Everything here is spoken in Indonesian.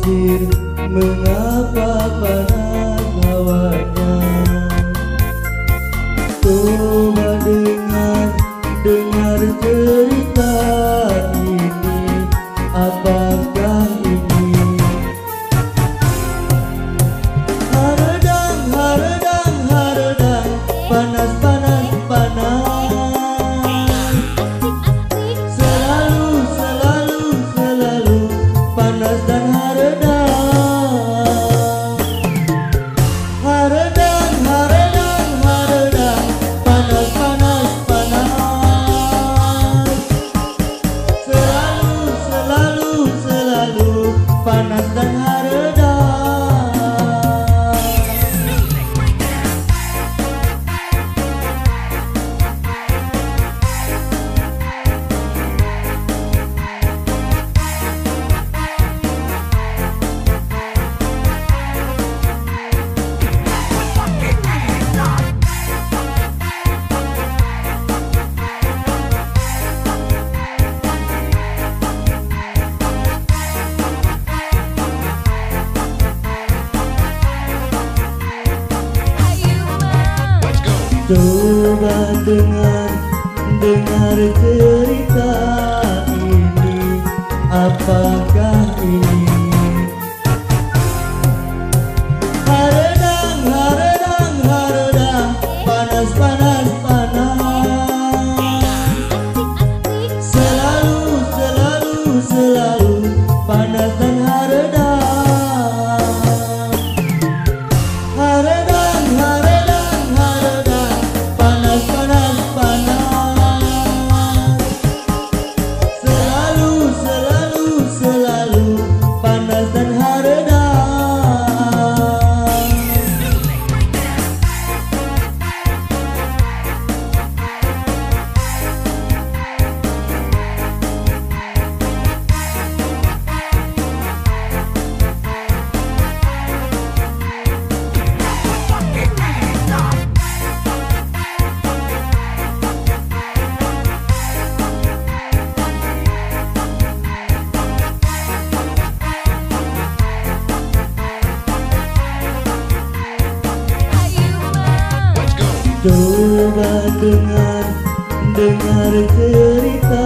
pasir, mengapa panas hawanya? Coba dengar cerita ini, apakah ini? Haredang, haredang, haredang, panas, panas, panas. Selalu, selalu, selalu panas dan haredang. Haredang, haredang, haredang, panas, panas, panas. Selalu, selalu, selalu panas dan haredang. Coba dengar cerita ini, apakah ini? Haredang, haredang, haredang, panas, panas, panas. Selalu, selalu, selalu panas dan haredang. Haredang, haredang, haredang, panas, panas, panas. Selalu, selalu, selalu panas dan haredang. Coba dengar cerita